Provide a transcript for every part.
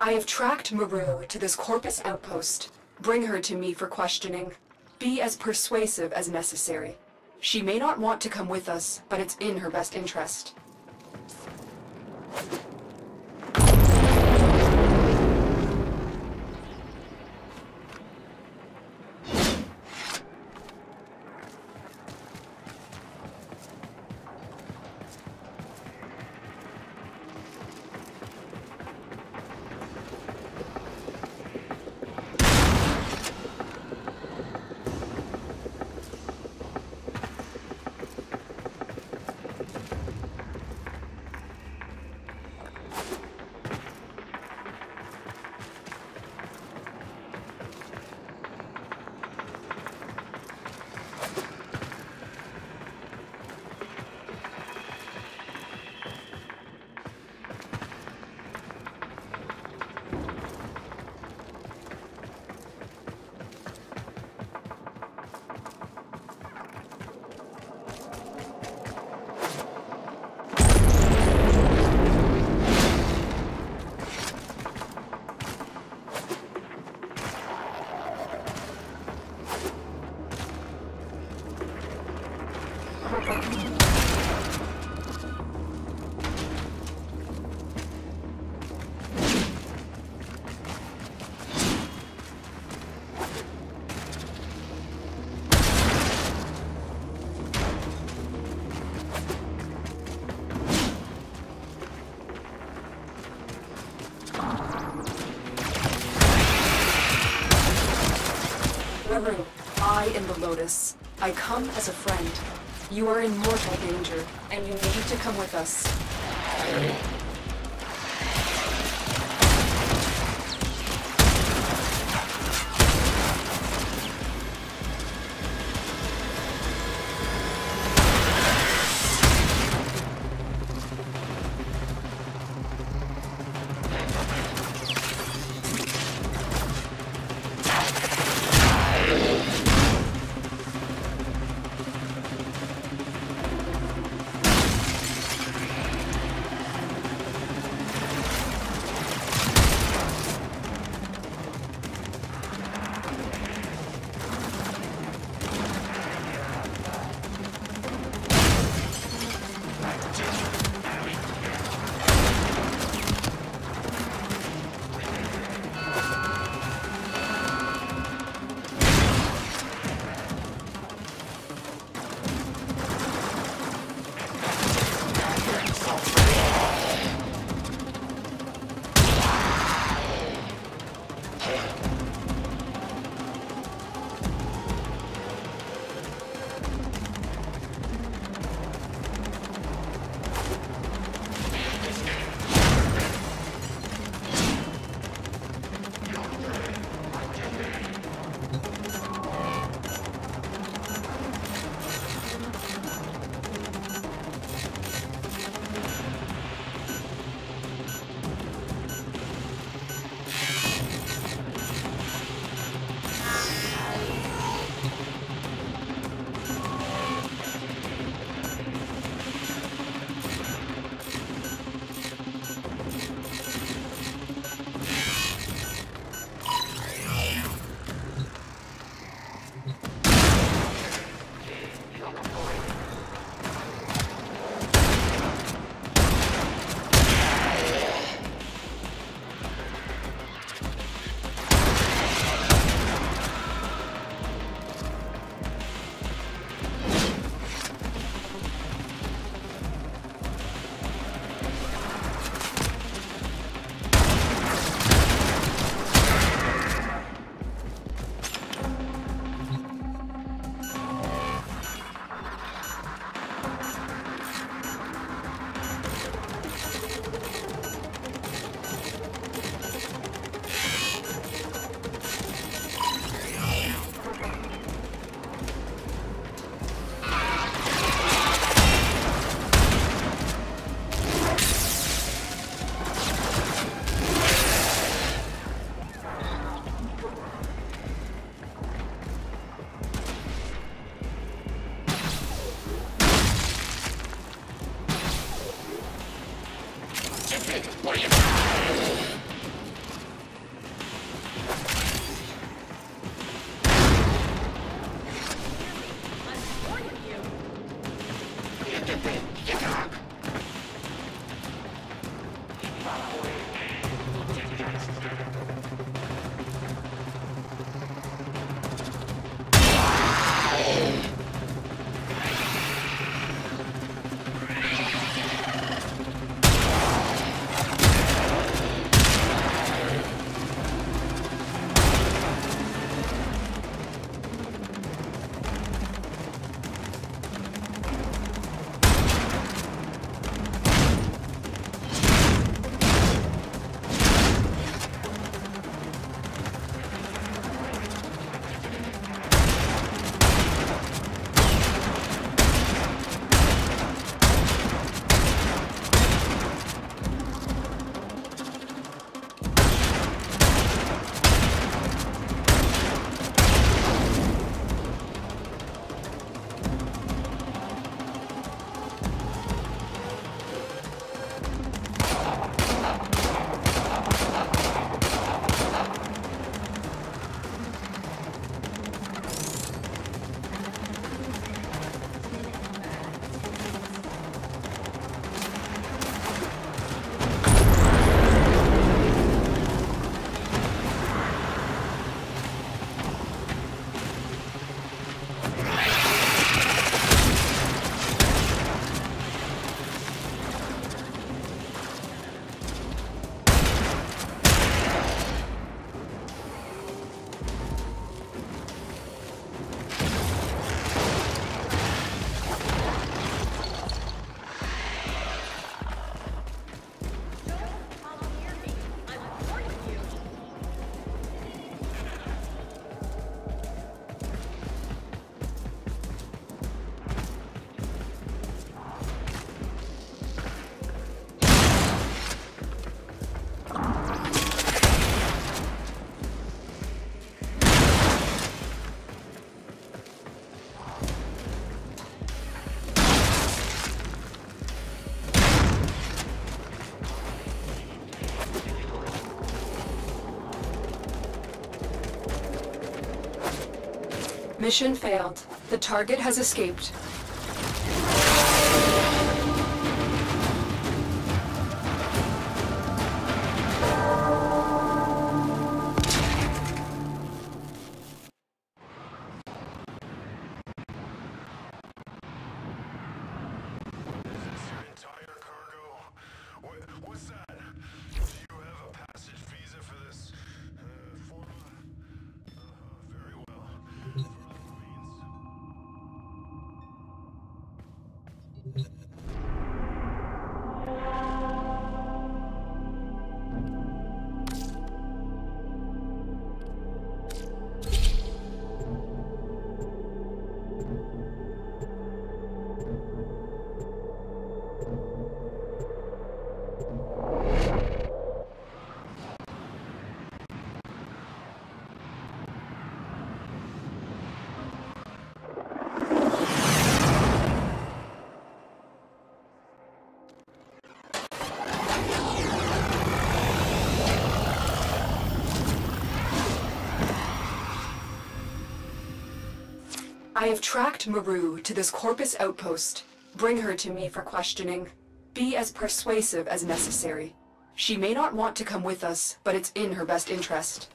I have tracked Maru to this Corpus outpost. Bring her to me for questioning. Be as persuasive as necessary. She may not want to come with us, but it's in her best interest. Maru, I am the Lotus. I come as a friend. You are in mortal danger, and you need to come with us. Mission failed. The target has escaped. What's that? Do you have a passage visa for this form? Very well. I have tracked Maru to this Corpus outpost. Bring her to me for questioning. Be as persuasive as necessary. She may not want to come with us, but it's in her best interest.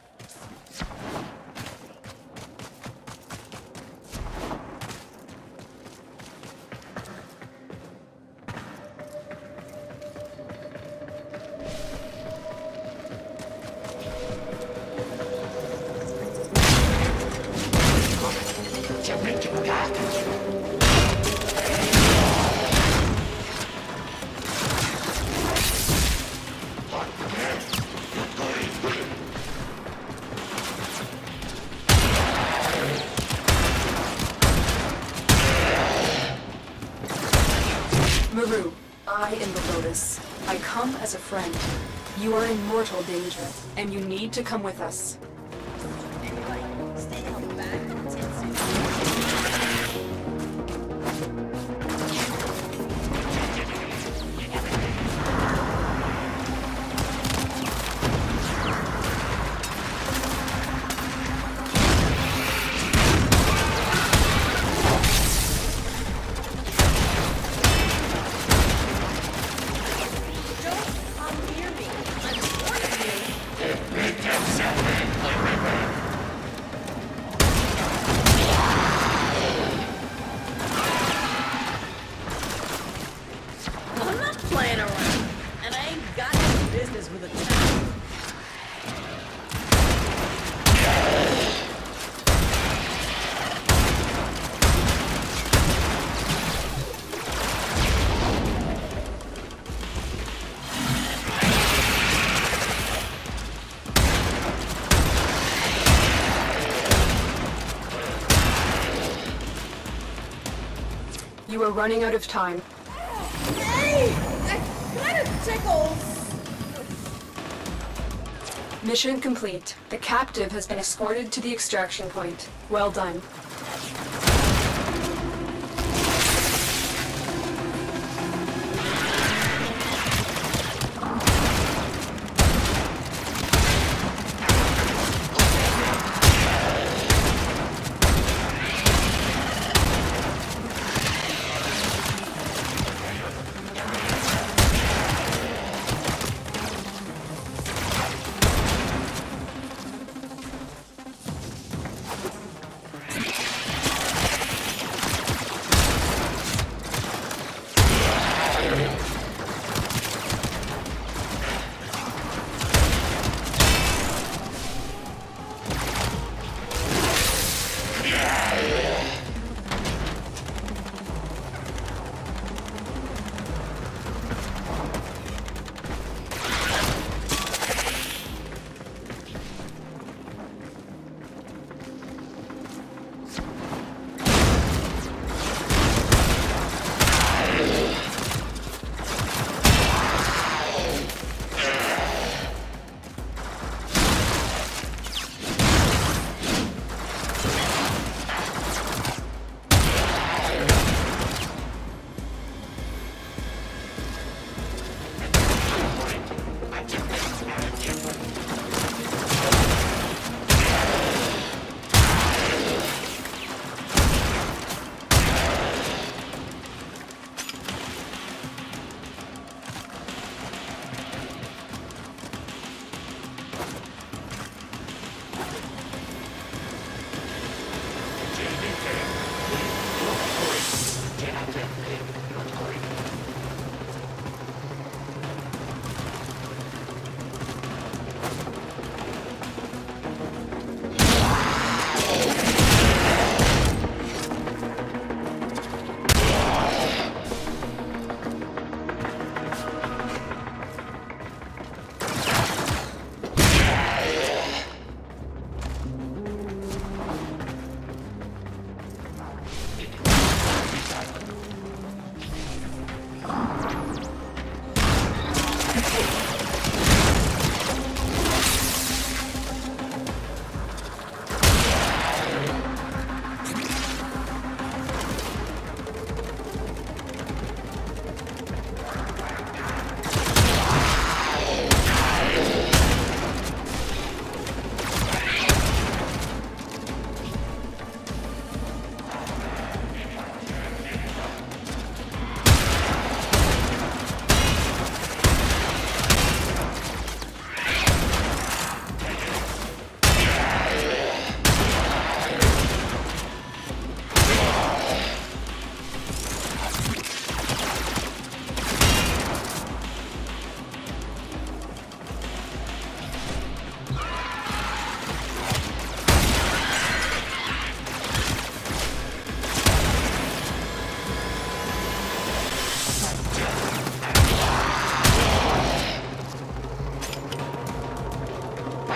Maru, I am the Lotus. I come as a friend. You are in mortal danger, and you need to come with us. You are running out of time. Hey! That kinda tickles! Mission complete. The captive has been escorted to the extraction point. Well done.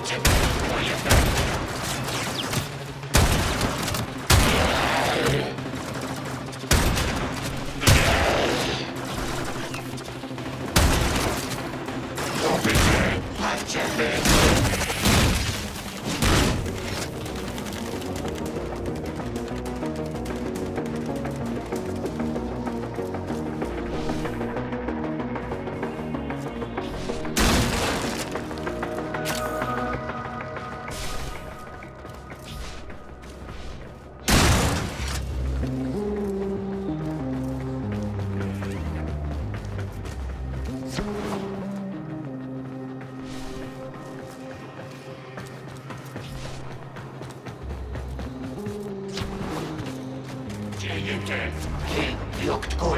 Looked good.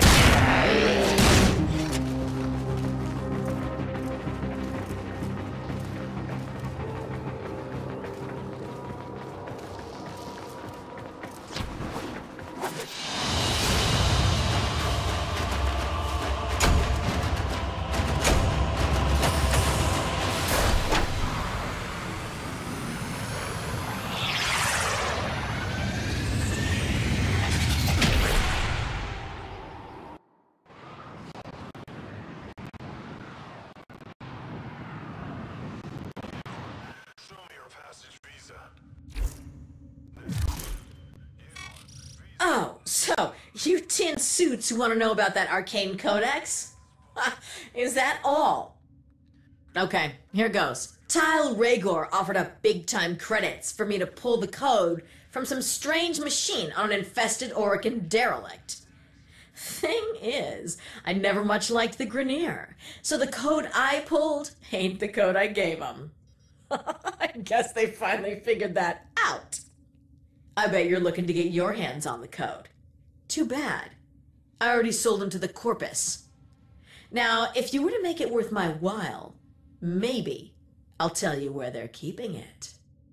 Show me your passage visa. Oh, so you tin suits who want to know about that arcane codex? Is that all? Okay, here goes. Tile Rhaegor offered up big-time credits for me to pull the code from some strange machine on an infested Orokin derelict. Thing is, I never much liked the Grineer, so the code I pulled ain't the code I gave him. I guess they finally figured that out. I bet you're looking to get your hands on the code. Too bad. I already sold them to the Corpus. Now, if you were to make it worth my while, maybe I'll tell you where they're keeping it.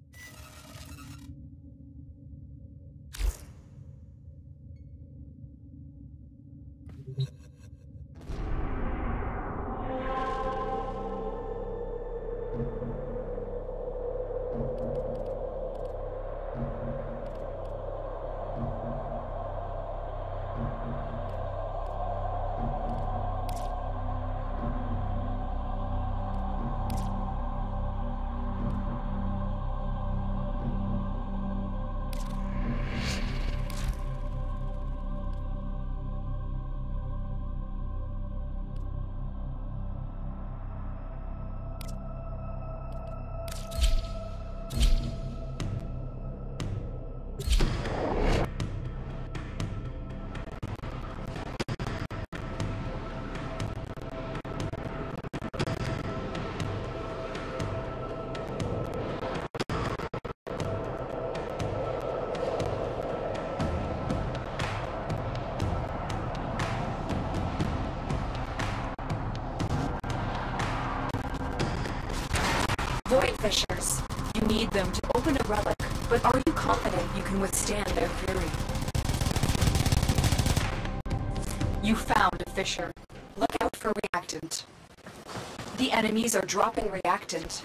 Void Fissures. You need them to open a relic, but are you confident you can withstand their fury? You found a fissure. Look out for reactant. The enemies are dropping reactant.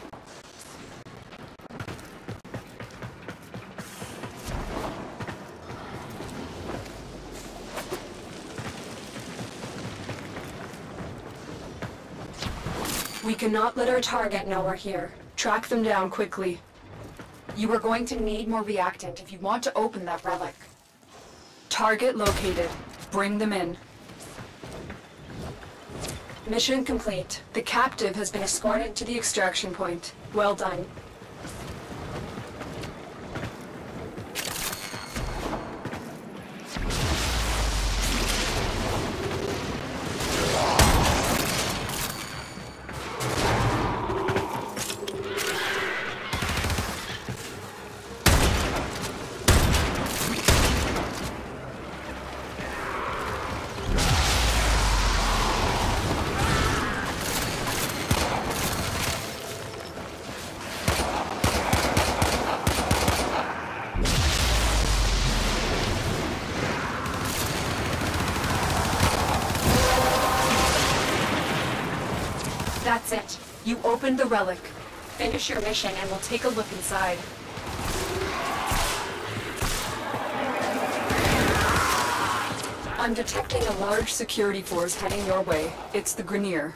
We cannot let our target know we're here. Track them down quickly. You are going to need more reactant if you want to open that relic. Target located. Bring them in. Mission complete. The captive has been escorted to the extraction point. Well done. That's it. You opened the relic. Finish your mission and we'll take a look inside. I'm detecting a large security force heading your way. It's the Grineer.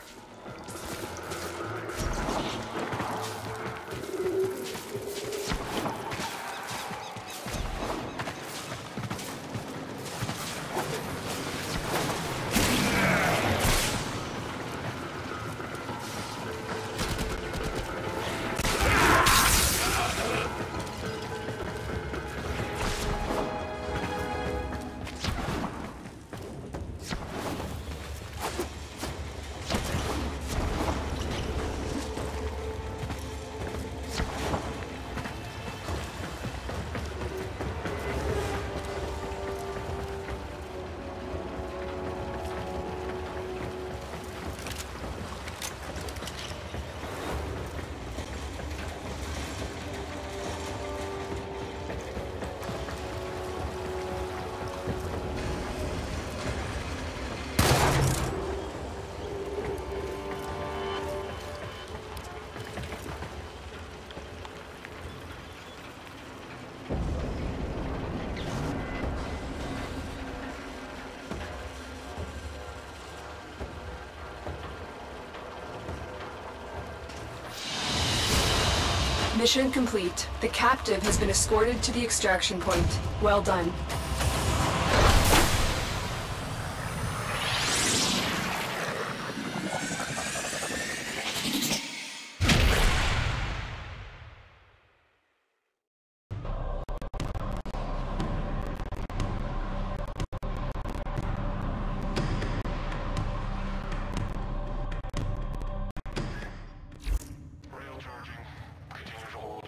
Mission complete. The captive has been escorted to the extraction point. Well done. Rail charging. Continue to hold.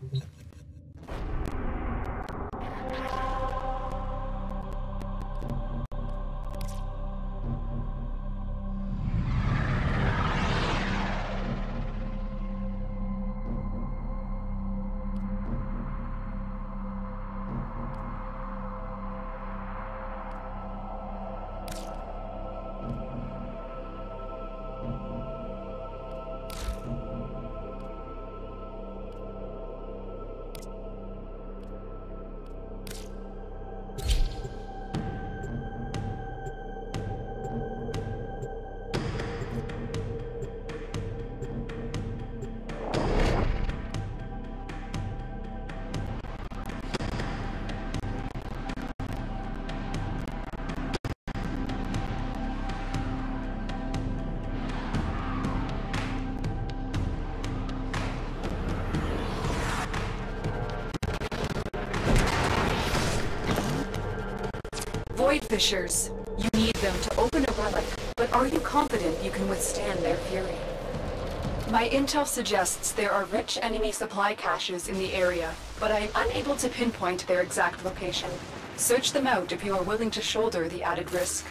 Void Fissures. You need them to open a relic, but are you confident you can withstand their fury? My intel suggests there are rich enemy supply caches in the area, but I am unable to pinpoint their exact location. Search them out if you are willing to shoulder the added risk.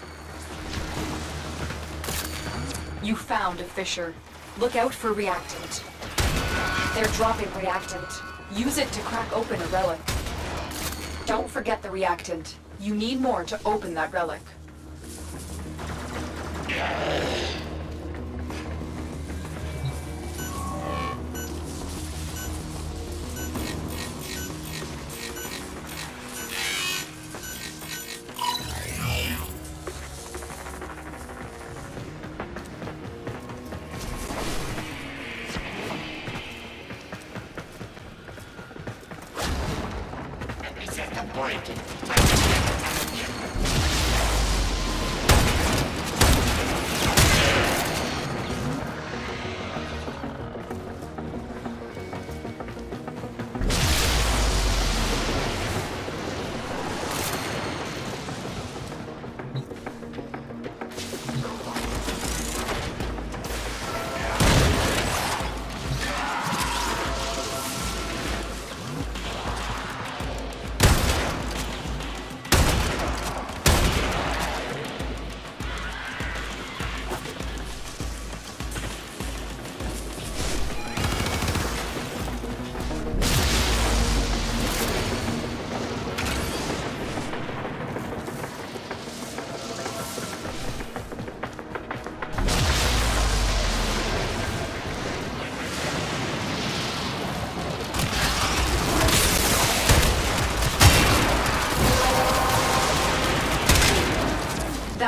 You found a fissure. Look out for reactant. They're dropping reactant. Use it to crack open a relic. Don't forget the reactant. You need more to open that relic. Set the point.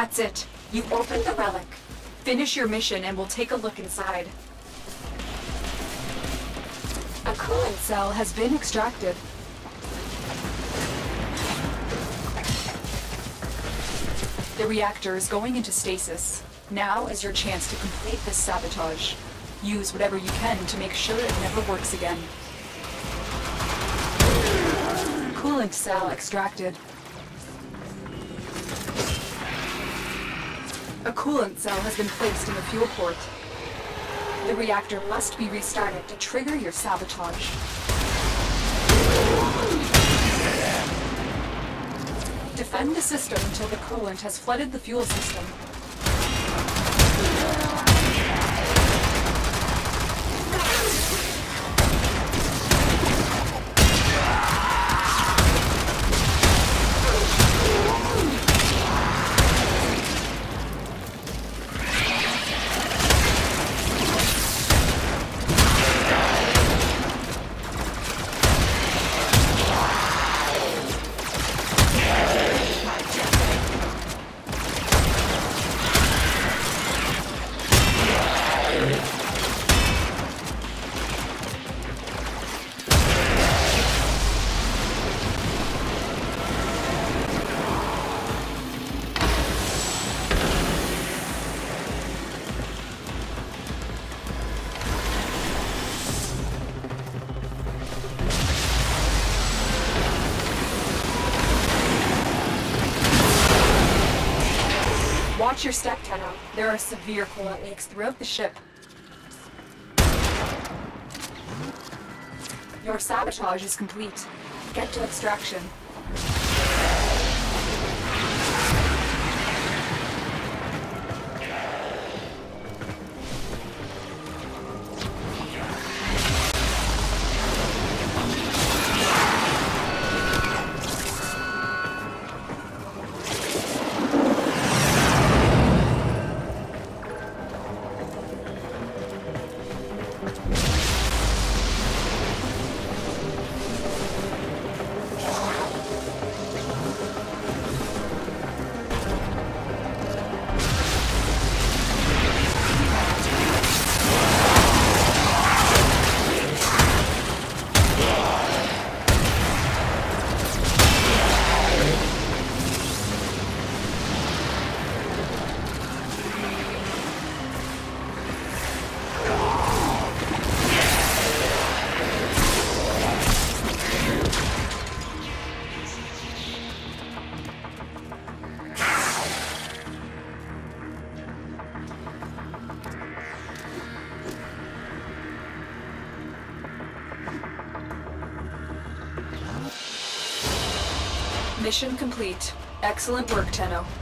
That's it. You've opened the relic. Finish your mission and we'll take a look inside. A coolant cell has been extracted. The reactor is going into stasis. Now is your chance to complete this sabotage. Use whatever you can to make sure it never works again. Coolant cell extracted. A coolant cell has been placed in the fuel port. The reactor must be restarted to trigger your sabotage. Defend the system until the coolant has flooded the fuel system. Watch your step, Tenno. There are severe coolant leaks throughout the ship. Your sabotage is complete. Get to extraction. Mission complete. Excellent work, Tenno.